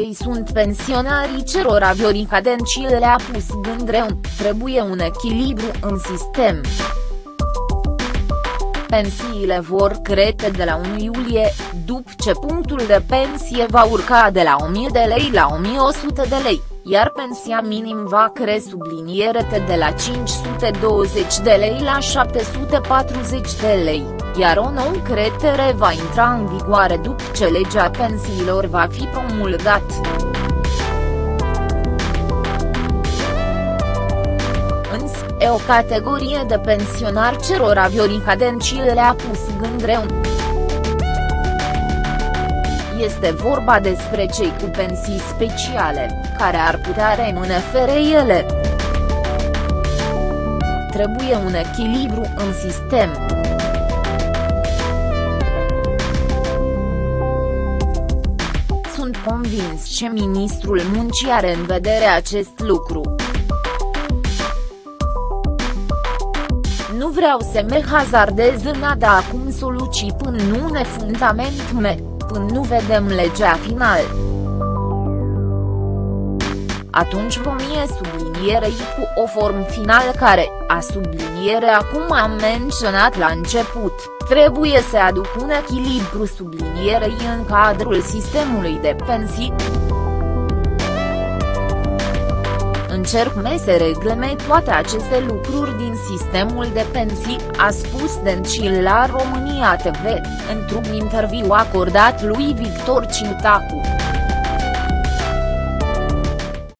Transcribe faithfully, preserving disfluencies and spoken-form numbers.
ei sunt pensionarii cărora Viorica Dencil le-a pus gând greu, trebuie un echilibru în sistem. Pensiile vor crește de la unu iulie, după ce punctul de pensie va urca de la o mie de lei la o mie o sută de lei, iar pensia minim va crește sublinierete de la cinci sute douăzeci de lei la șapte sute patruzeci de lei, iar o nouă creștere va intra în vigoare după ce legea pensiilor va fi promulgată. E o categorie de pensionari cărora Viorica Dencil le-a pus gând greu. Este vorba despre cei cu pensii speciale, care ar putea rămâne fără ele. Trebuie un echilibru în sistem. Sunt convins că ministrul muncii are în vedere acest lucru. Nu vreau să mă hazardez în a da acum soluții până nu ne fundament me, până nu vedem legea final. Atunci vom ie sublinierei cu o formă finală care, a subliniere acum am menționat la început, trebuie să aduc un echilibru sublinierei în cadrul sistemului de pensii. Încerc să reglementez toate aceste lucruri din sistemul de pensii, a spus Dencil la România T V, într-un interviu acordat lui Victor Ciutacu.